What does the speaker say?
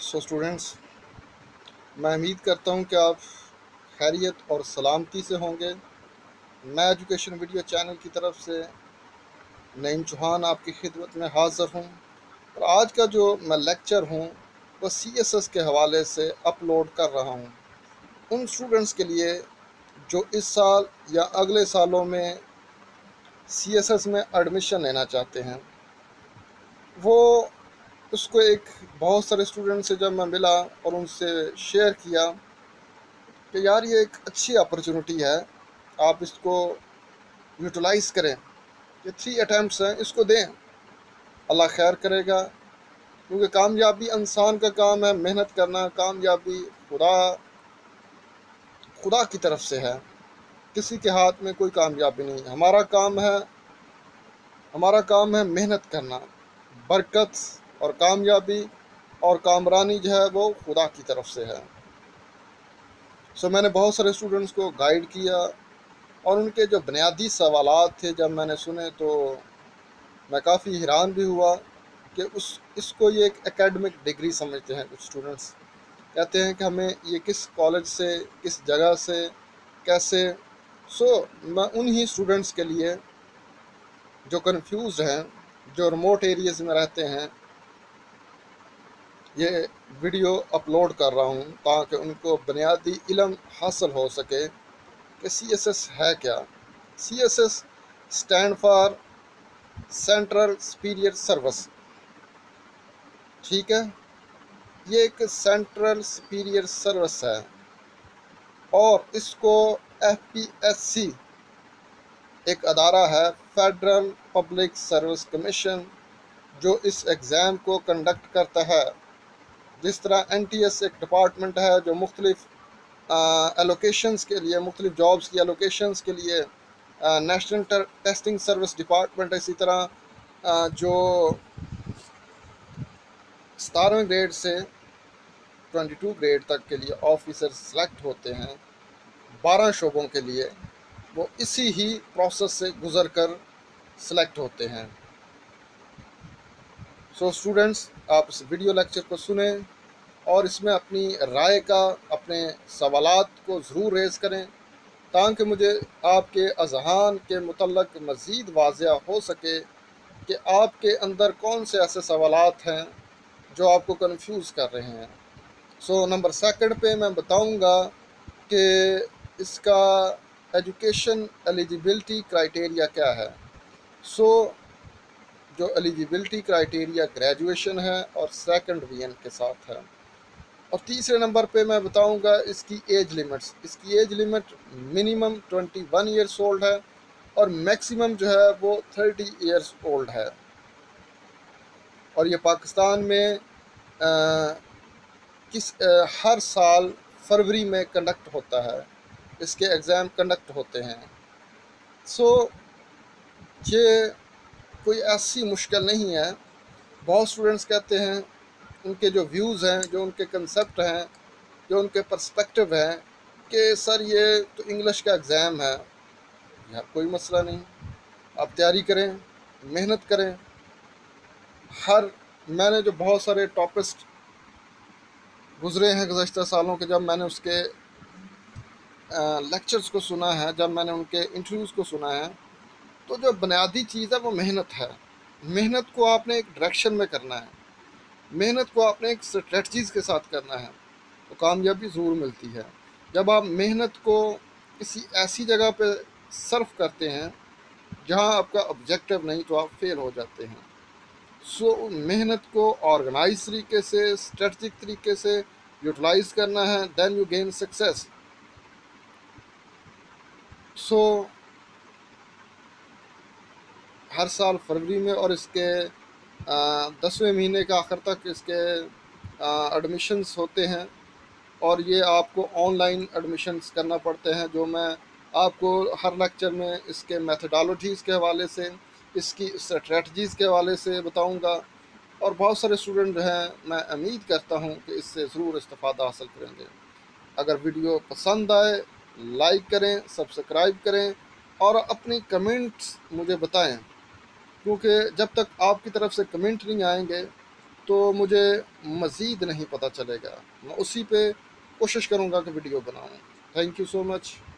Students, मैं उम्मीद करता हूं कि आप खैरियत और सलामती से होंगे। मैं एजुकेशन वीडियो चैनल की तरफ से नईम चौहान आपकी खिदमत में हाज़िर हूं और आज का जो मैं लेक्चर हूं वो CSS के हवाले से अपलोड कर रहा हूं उन स्टूडेंट्स के लिए जो इस साल या अगले सालों में CSS में एडमिशन लेना चाहते हैं। वो उसको बहुत सारे स्टूडेंट से जब मैं मिला और उनसे शेयर किया कि यार ये एक अच्छी अपॉर्चुनिटी है, आप इसको यूटिलाइज़ करें। ये 3 अटैम्प्ट्स हैं, इसको दें, अल्लाह खैर करेगा। क्योंकि कामयाबी इंसान का काम है, मेहनत करना। कामयाबी खुदा खुदा की तरफ से है, किसी के हाथ में कोई कामयाबी नहीं। हमारा काम है मेहनत करना। बरकत और कामयाबी और कामरानी जो है वो खुदा की तरफ से है। मैंने बहुत सारे स्टूडेंट्स को गाइड किया और उनके जो बुनियादी सवालात थे जब मैंने सुने तो मैं काफ़ी हैरान भी हुआ कि इसको ये एक एकेडमिक डिग्री समझते हैं। कुछ स्टूडेंट्स कहते हैं कि हमें ये किस कॉलेज से, किस जगह से, कैसे। मैं उन्हीं स्टूडेंट्स के लिए जो कंफ्यूज हैं, जो रिमोट एरियाज़ में रहते हैं, ये वीडियो अपलोड कर रहा हूँ ताकि उनको बुनियादी इल्म हासिल हो सके कि CSS है क्या। CSS stand for central superior service. ठीक है, ये एक सेंट्रल सुपीरियर सर्विस है और इसको FPSC एक अदारा है, फेडरल पब्लिक सर्विस कमीशन, जो इस एग्ज़ाम को कंडक्ट करता है। जिस तरह NTS एक डिपार्टमेंट है जो मुख्तलिफ एलोकेशंस के लिए, मुख्तलिफ जॉब्स की एलोकेशंस के लिए नेशनल टेस्टिंग सर्विस डिपार्टमेंट है। इसी तरह जो 17वें ग्रेड से 22 ग्रेड तक के लिए ऑफिसर सेलेक्ट होते हैं 12 शोबों के लिए, वो इसी ही प्रोसेस से गुज़र कर सेलेक्ट होते हैं। स्टूडेंट्स, आप इस वीडियो लेक्चर को सुने और इसमें अपनी राय का, अपने सवालात को ज़रूर रेज़ करें ताकि मुझे आपके अज़हान के मुतल्लक मज़ीद वाज़िया हो सके कि आपके अंदर कौन से ऐसे सवालात हैं जो आपको कंफ्यूज कर रहे हैं। नंबर 2 पे मैं बताऊंगा कि इसका एजुकेशन एलिजिबिलिटी क्राइटेरिया क्या है। जो एलिजिबिलिटी क्राइटेरिया ग्रेजुएशन है और 2nd डिवीजन के साथ है। और 3 नंबर पे मैं बताऊंगा इसकी एज लिमिट्स। इसकी age limit minimum 21 years old है और मैक्सिमम जो है वो 30 ईयर्स ओल्ड है। और ये पाकिस्तान में हर साल फरवरी में कंडक्ट होता है, इसके एग्ज़ाम कंडक्ट होते हैं। ये कोई ऐसी मुश्किल नहीं है। बहुत स्टूडेंट्स कहते हैं, उनके जो व्यूज़ हैं, जो उनके कंसेप्ट हैं, जो उनके पर्सपेक्टिव हैं कि सर ये तो इंग्लिश का एग्ज़ाम है। यार कोई मसला नहीं, आप तैयारी करें, मेहनत करें। मैंने जो बहुत सारे टॉपिस्ट गुज़रे हैं गुज़श्ता सालों के, जब मैंने उसके लेक्चर्स को सुना है, जब मैंने उनके इंटरव्यूज़ को सुना है, तो जो बुनियादी चीज़ है वो मेहनत है। मेहनत को आपने एक डायरेक्शन में करना है, मेहनत को आपने एक स्ट्रेटजीज़ के साथ करना है तो कामयाबी ज़रूर मिलती है। जब आप मेहनत को किसी ऐसी जगह पे सर्व करते हैं जहां आपका ऑब्जेक्टिव नहीं, तो आप फेल हो जाते हैं। मेहनत को ऑर्गेनाइज तरीके से, स्ट्रेटजिक तरीके से यूटिलाइज करना है, देन यू गेन सक्सेस। हर साल फरवरी में और इसके 10वें महीने के आखिर तक इसके एडमिशन्स होते हैं और ये आपको ऑनलाइन एडमिशन्स करना पड़ते हैं, जो मैं आपको हर लेक्चर में इसके मेथडोलॉजीज़ के हवाले से, इसकी स्ट्रेटजीज़ के हवाले से बताऊंगा। और बहुत सारे स्टूडेंट जो हैं, मैं उम्मीद करता हूं कि इससे ज़रूर इस्तिफ़ादा हासिल करेंगे। अगर वीडियो पसंद आए, लाइक करें, सब्सक्राइब करें और अपनी कमेंट्स मुझे बताएं, क्योंकि जब तक आपकी तरफ से कमेंट नहीं आएंगे تو مجھے مزید نہیں پتہ چلے گا، میں اسی پہ کوشش کروں گا کہ ویڈیو بناؤں۔ Thank you so much.